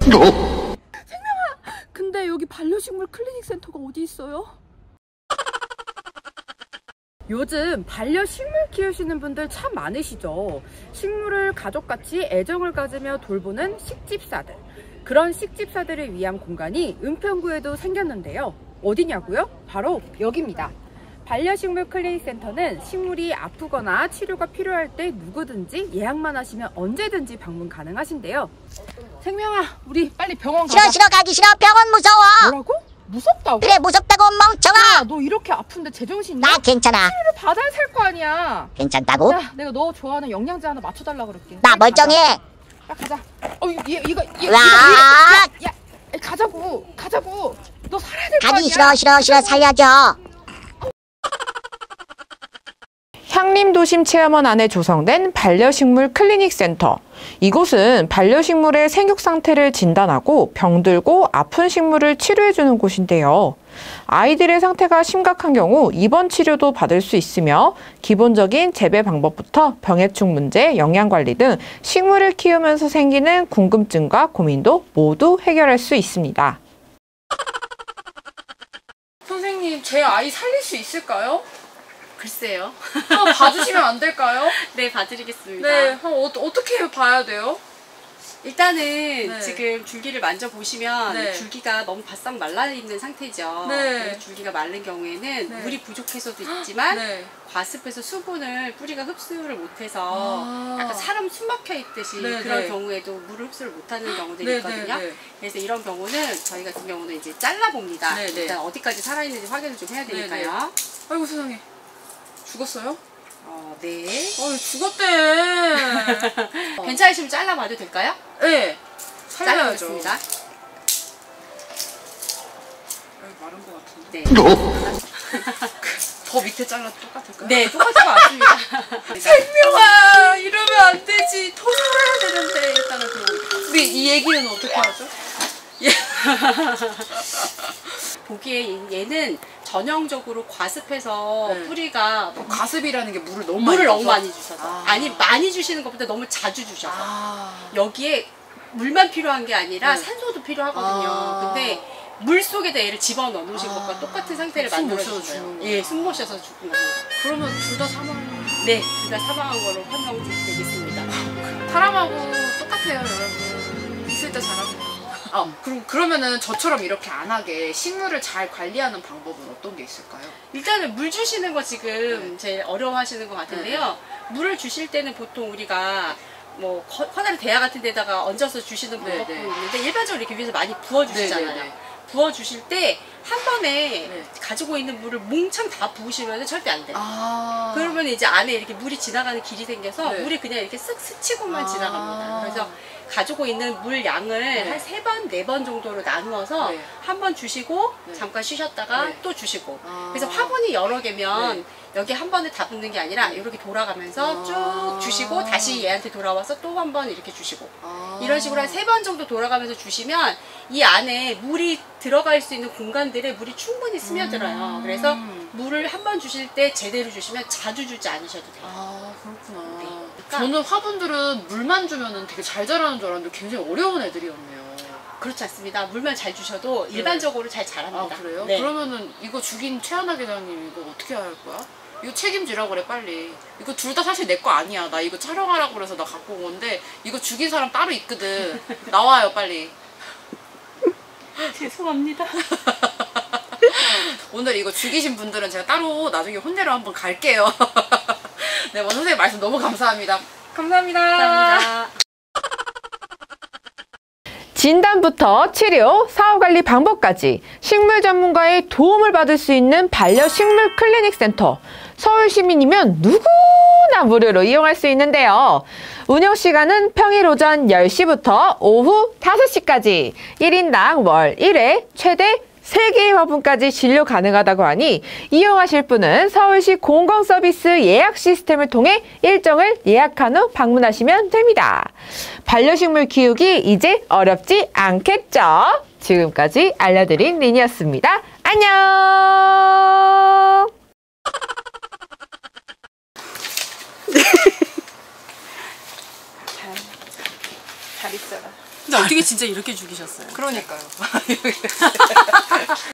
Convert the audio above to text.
근데 여기 반려식물 클리닉 센터가 어디 있어요? 요즘 반려식물 키우시는 분들 참 많으시죠. 식물을 가족같이 애정을 가지며 돌보는 식집사들, 그런 식집사들을 위한 공간이 은평구에도 생겼는데요. 어디냐고요? 바로 여기입니다. 반려식물 클리닉 센터는 식물이 아프거나 치료가 필요할 때 누구든지 예약만 하시면 언제든지 방문 가능하신데요. 생명아, 우리 빨리 병원 가자. 싫어 가기 싫어. 병원 무서워. 뭐라고? 무섭다고? 그래 무섭다고 멍청아. 야, 너 이렇게 아픈데 제정신이야? 나 괜찮아. 치료를 받아야 살 거 아니야. 괜찮다고? 야, 내가 너 좋아하는 영양제 하나 맞춰달라 그럴게. 나 멀쩡해. 야, 가자. 이거 와. 야, 가자고. 너 살아야 될 거 아니야. 가기 싫어 살려줘. 향림도심 체험원 안에 조성된 반려식물 클리닉 센터. 이곳은 반려식물의 생육 상태를 진단하고 병들고 아픈 식물을 치료해주는 곳인데요. 아이들의 상태가 심각한 경우 입원 치료도 받을 수 있으며 기본적인 재배 방법부터 병해충 문제, 영양관리 등 식물을 키우면서 생기는 궁금증과 고민도 모두 해결할 수 있습니다. 선생님, 제 아이 살릴 수 있을까요? 글쎄요. 한번 봐주시면 안 될까요? 네, 봐드리겠습니다. 네, 어떻게 봐야 돼요? 일단은 네. 지금 줄기를 만져보시면 네. 줄기가 너무 바싹 말라있는 상태죠. 네. 그래서 줄기가 마른 경우에는 네. 물이 부족해서도 있지만 네. 과습해서 수분을 뿌리가 흡수를 못해서 약간 사람 숨 막혀 있듯이 네, 그런 네. 경우에도 물을 흡수를 못하는 경우들이 네, 있거든요. 네, 네. 그래서 이런 경우는 저희 같은 경우는 이제 잘라봅니다. 네, 네. 일단 어디까지 살아있는지 확인을 좀 해야 되니까요. 아이고 세상에. 죽었어요? 네. 죽었대. 괜찮으시면 잘라봐도 될까요? 네. 잘라보겠습니다. 마른 것 같은데. 네. 더 밑에 잘라도 똑같을까요? 네, 똑같은 것 같습니다. 생명아, 이러면 안 되지. 더 살아야 되는데. 일단은 우리 이 얘기는 어떻게 하죠? 보기에 얘는 전형적으로 과습해서 네. 뿌리가 과습이라는 게 물을 너무 물을 너무 줘서? 많이 주셔서 아니 많이 주시는 것보다 너무 자주 주셔서 아. 여기에 물만 필요한 게 아니라 네. 산소도 필요하거든요. 근데 물 속에다 얘를 집어넣어 놓으신 것과 똑같은 상태를 숨 만들어 못 쉬어서 주세요. 죽는 예, 숨 못 쉬어서 죽은 겁니다. 그러면 둘 다 사망. 네, 둘 다 사망한 걸로 판정되겠습니다. 사람하고 똑같아요, 여러분. 있을 때 잘하고. 그러면은 저처럼 이렇게 안 하게 식물을 잘 관리하는 방법은 어떤 게 있을까요? 일단은 물 주시는 거 지금 제일 어려워하시는 것 같은데요. 물을 주실 때는 보통 우리가 뭐 커다란 대야 같은 데다가 얹어서 주시는 방법도 있는데 일반적으로 이렇게 위에서 많이 부어주시잖아요. 부어주실 때 한 번에 가지고 있는 물을 몽창 다 부으시면 절대 안 돼요. 그러면 이제 안에 이렇게 물이 지나가는 길이 생겨서 물이 그냥 이렇게 쓱 스치고만 지나갑니다. 그래서 가지고 있는 물 양을 한 3번, 4번 정도로 나누어서 한 번 주시고 잠깐 쉬셨다가 또 주시고 그래서 화분이 여러 개면 여기 한 번에 다 붓는 게 아니라 이렇게 돌아가면서 쭉 주시고 다시 얘한테 돌아와서 또 한 번 이렇게 주시고 이런 식으로 한 3번 정도 돌아가면서 주시면 이 안에 물이 들어갈 수 있는 공간들에 물이 충분히 스며들어요. 그래서 물을 한 번 주실 때 제대로 주시면 자주 주지 않으셔도 돼요. 그렇구나. 네. 저는 화분들은 물만 주면은 되게 잘 자라는 줄 알았는데 굉장히 어려운 애들이었네요. 그렇지 않습니다. 물만 잘 주셔도 일반적으로 잘 자랍니다. 그래요? 네. 그러면은 이거 죽인 최하나 계장님 이거 어떻게 할 거야? 이거 책임지라고 그래 빨리. 이거 둘 다 사실 내 거 아니야. 나 이거 촬영하라고 그래서 나 갖고 온 건데 이거 죽인 사람 따로 있거든. 나와요 빨리. 죄송합니다. 오늘 이거 죽이신 분들은 제가 따로 나중에 혼내러 한번 갈게요. 네, 뭐 선생님 말씀 너무 감사합니다. 감사합니다. 감사합니다. 진단부터 치료, 사후관리 방법까지 식물 전문가의 도움을 받을 수 있는 반려식물 클리닉 센터. 서울 시민이면 누구나 무료로 이용할 수 있는데요. 운영 시간은 평일 오전 10시부터 오후 5시까지 1인당 월 1회 최대 3개의 화분까지 진료 가능하다고 하니 이용하실 분은 서울시 공공서비스 예약 시스템을 통해 일정을 예약한 후 방문하시면 됩니다. 반려식물 키우기 이제 어렵지 않겠죠? 지금까지 알려드린 린이었습니다. 안녕! 잘 있어라. 근데 어떻게 진짜 이렇게 죽이셨어요? 그러니까요.